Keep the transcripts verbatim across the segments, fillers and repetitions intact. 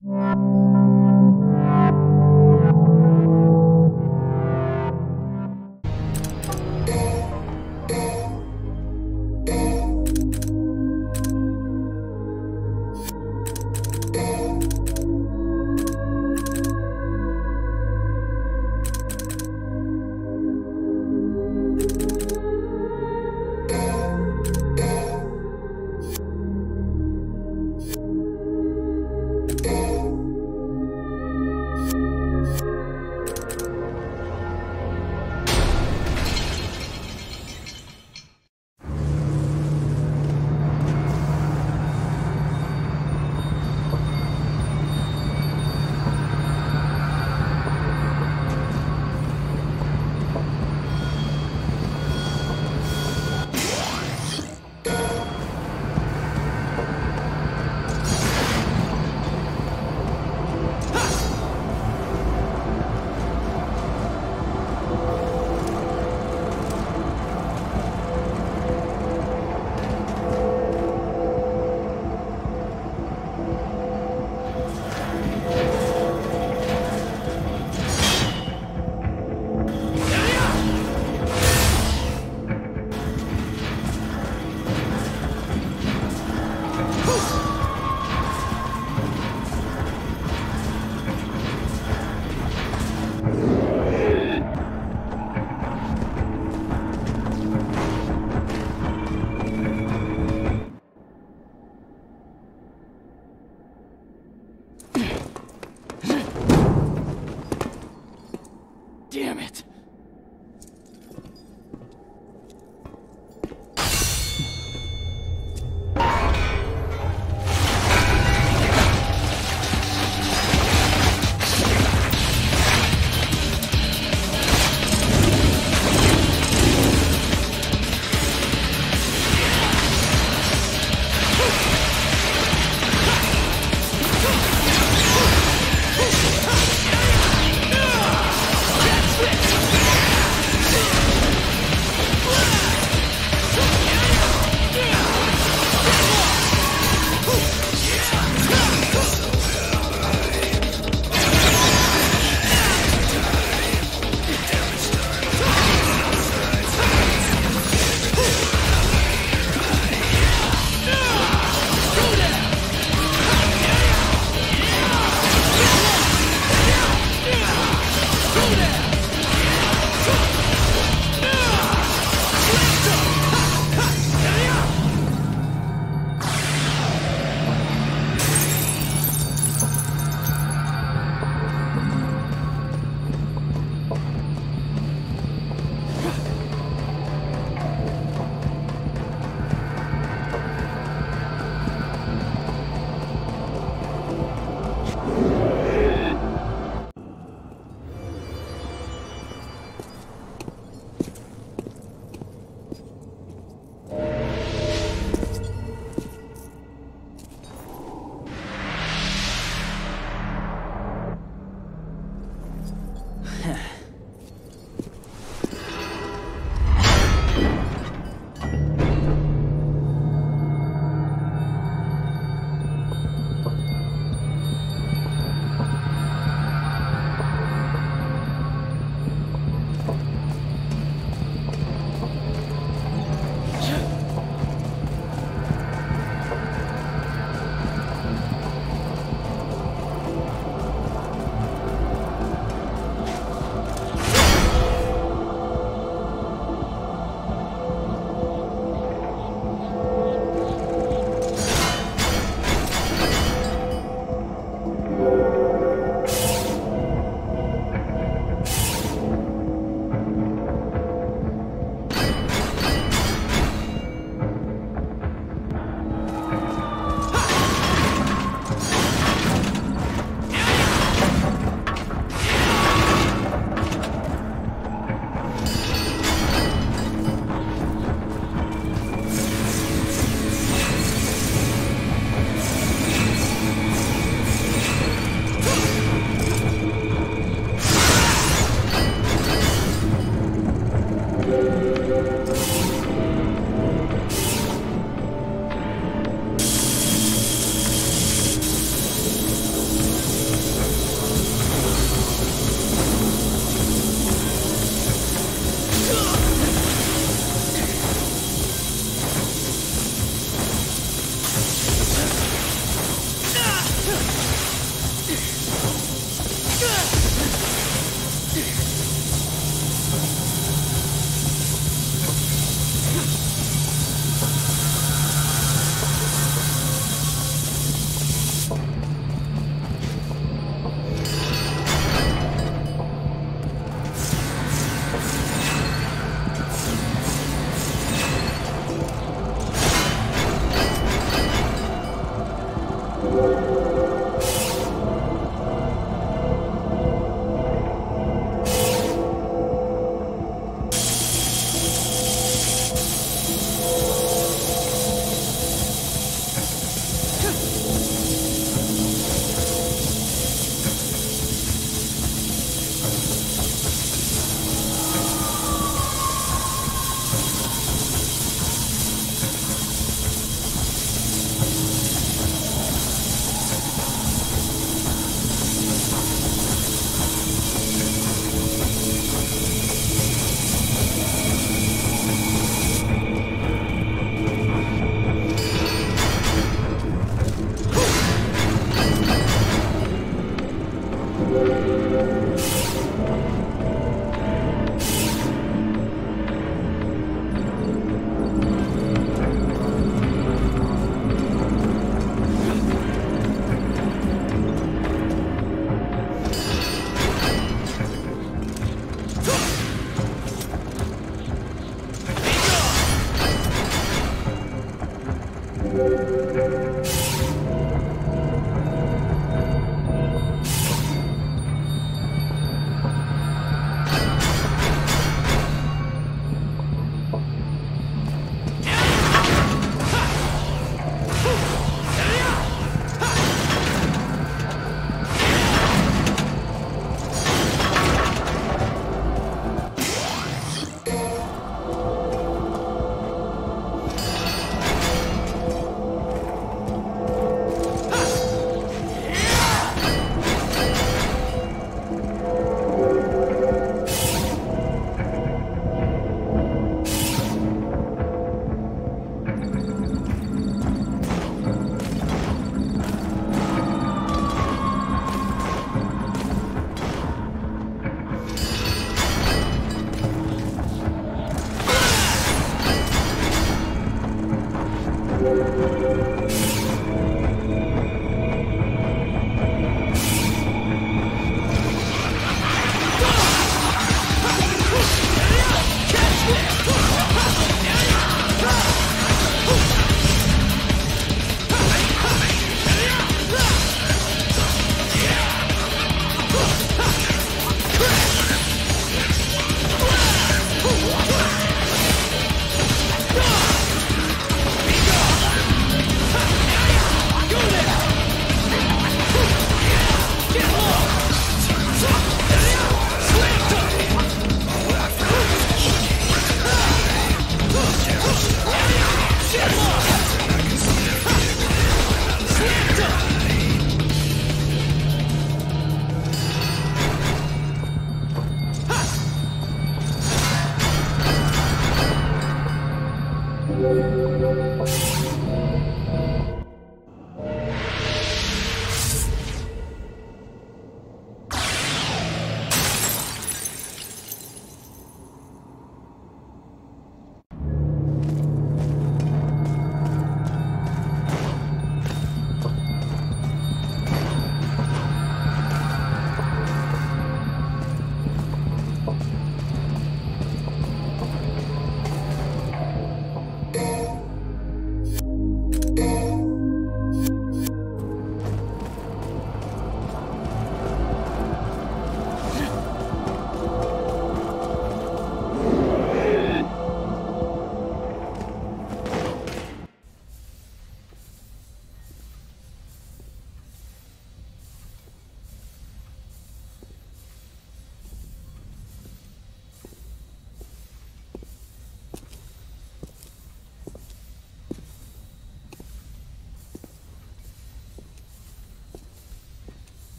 Damn it!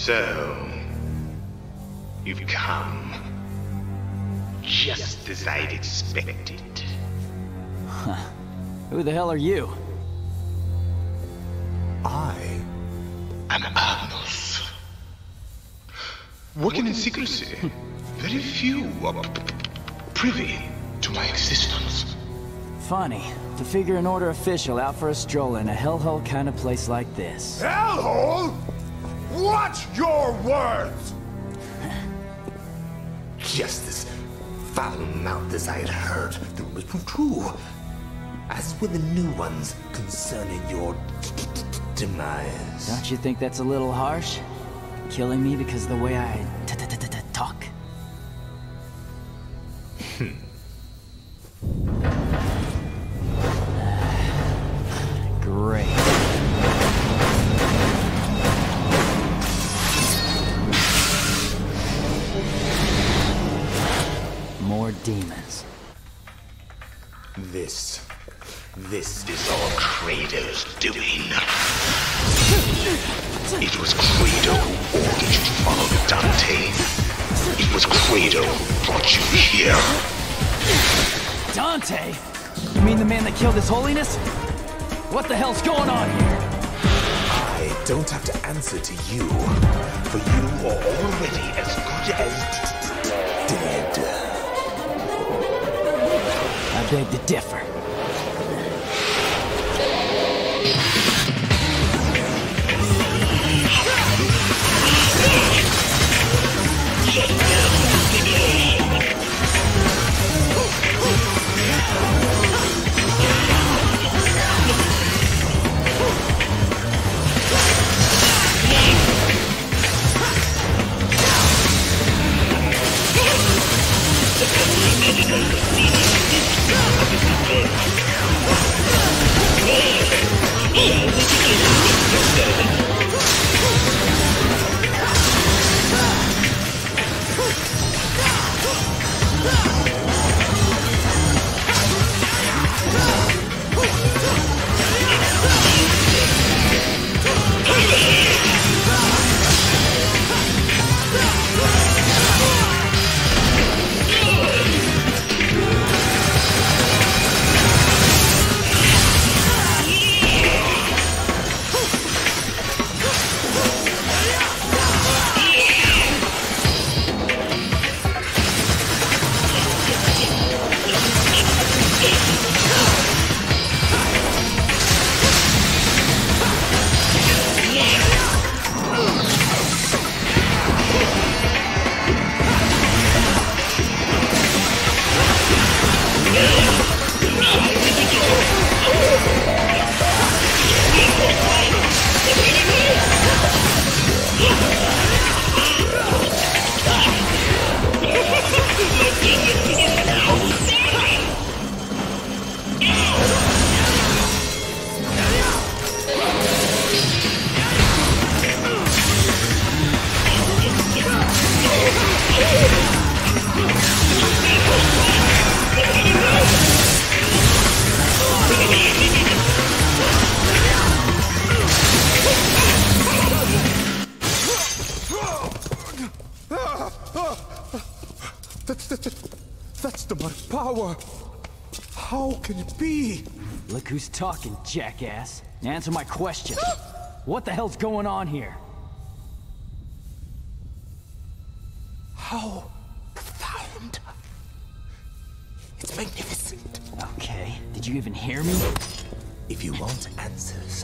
So, you've come. Just as I'd expected. Huh. Who the hell are you? I am Arnos. Working in secrecy. Very few are privy to my existence. Funny to figure an order official out for a stroll in a hellhole kind of place like this. Hellhole? Watch your words! Just as foul-mouthed as I had heard, the rumors proved true. As were the new ones concerning your demise. Don't you think that's a little harsh? Killing me because of the way I talk? Hmm. Great. More demons. This... This is all Kratos' doing. It was Kratos who ordered you to follow Dante. It was Kratos who brought you here. Dante? You mean the man that killed His Holiness? What the hell's going on here? I don't have to answer to you, for you are already as good as dead. I beg to differ. That's the much power. How can it be? Look who's talking, jackass. Answer my question. What the hell's going on here? How profound. It's magnificent. Okay, did you even hear me? If you want answers,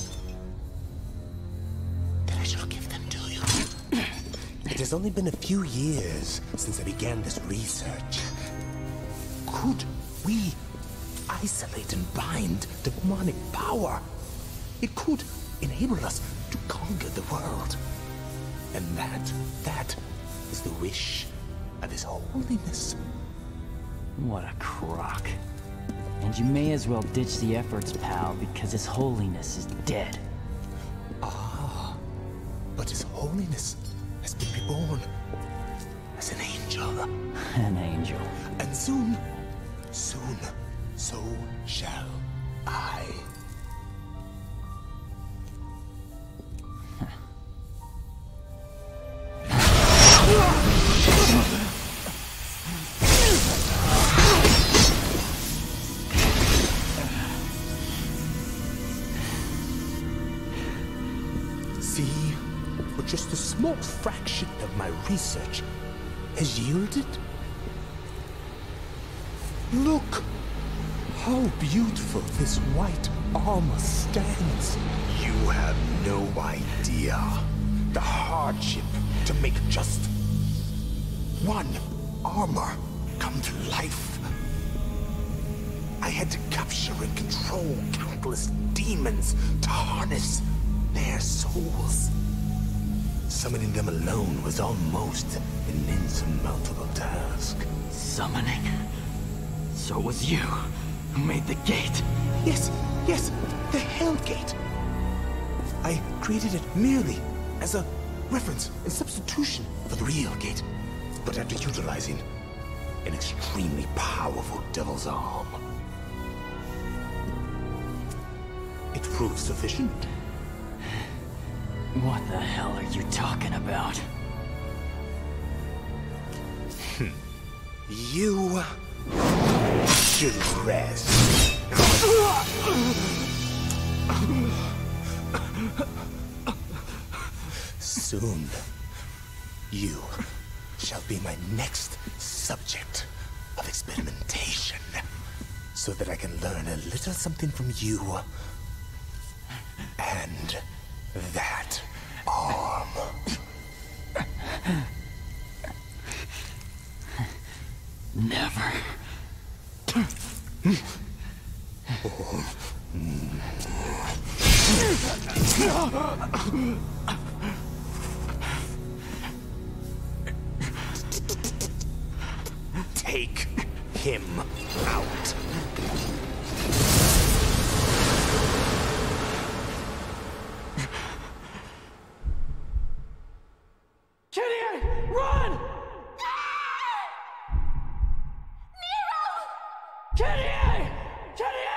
then I shall give them to you. It has only been a few years since I began this research. Could we isolate and bind demonic power? It could enable us to conquer the world. And that, that is the wish of His Holiness. What a crock. And you may as well ditch the efforts, pal, because His Holiness is dead. Ah, but His Holiness has been reborn as an angel. An angel. And soon, soon, so shall I. small fraction of my research has yielded. Look how beautiful this white armor stands. You have no idea the hardship to make just one armor come to life. I had to capture and control countless demons to harness their souls. Summoning them alone was almost an insurmountable task. Summoning? So it was you who made the gate? Yes, yes, the Hell Gate. I created it merely as a reference and substitution for the real gate, but after utilizing an extremely powerful devil's arm. It proved sufficient. What the hell are you talking about? You should rest. Soon, you shall be my next subject of experimentation, so that I can learn a little something from you and that arm. Never. Take him out. Gideon, run! Nero! Gideon! Gideon!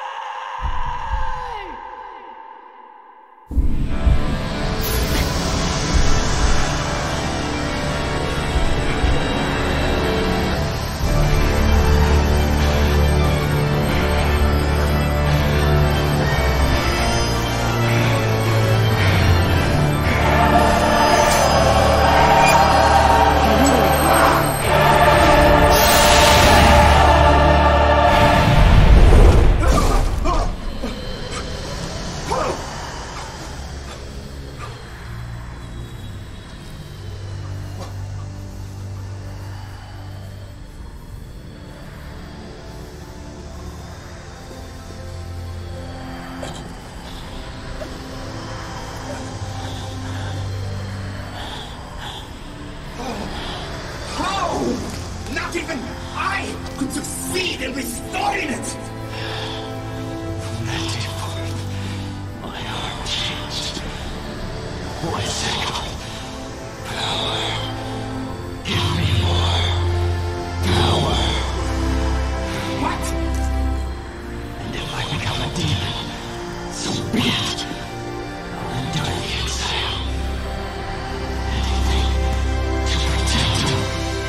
Not even I could succeed in restoring it! From that day forth, my heart changed. What is it called? Power. Give me more. Power. What? And if I become a demon, so be it. I'll endure the exile. Anything to protect you.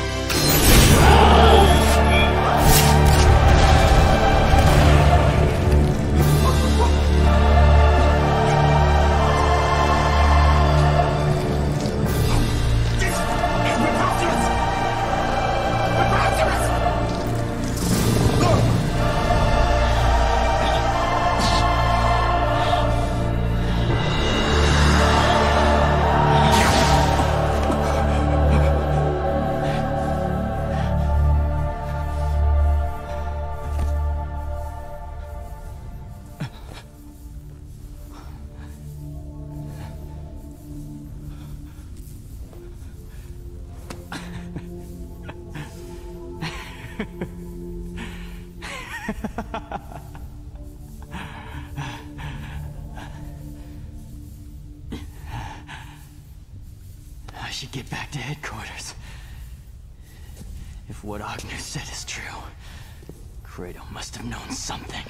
I should get back to headquarters. If what Agnew said is true, Kratos must have known something.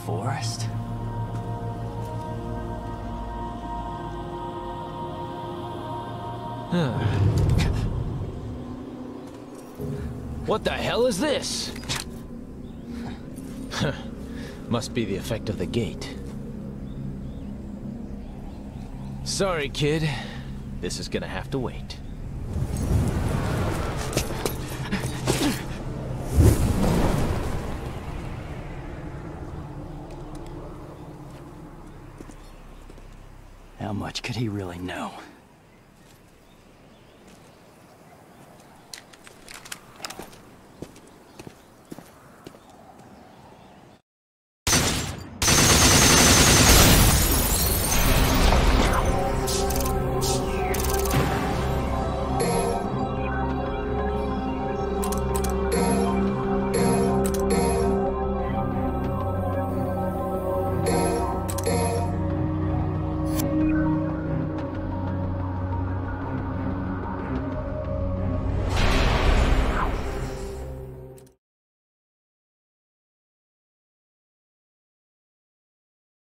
forest? What the hell is this? Must be the effect of the gate. Sorry, kid. This is gonna have to wait. How much could he really know?